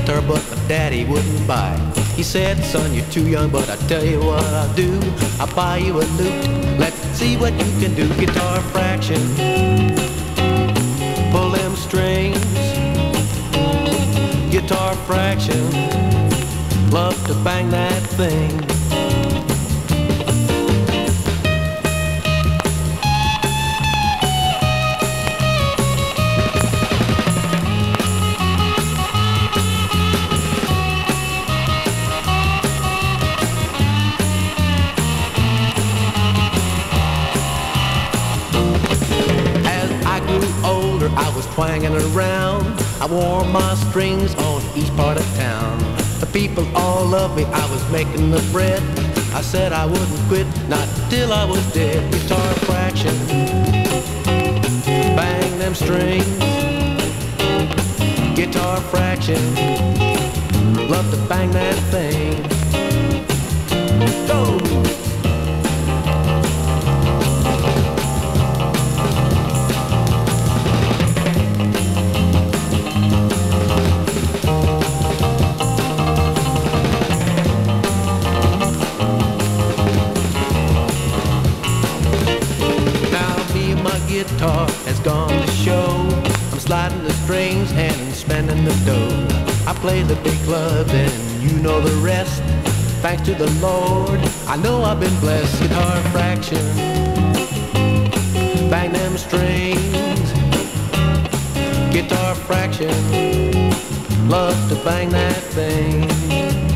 guitar, but my daddy wouldn't buy. He said, son, you're too young, but I tell you what I'll do. I'll buy you a lute, let's see what you can do. Guitar fraction, pull them strings. Guitar fraction, love to bang that thing. Older, I was twanging around. I wore my strings on each part of town. The people all loved me, I was making the bread. I said I wouldn't quit, not till I was dead. Guitar fraction, bang them strings. Guitar fraction, love to bang that thing. Go! Guitar has gone to show. I'm sliding the strings and spending the dough. I play the big clubs and you know the rest. Thanks to the Lord, I know I've been blessed. Guitar fraction, bang them strings. Guitar fraction, love to bang that thing.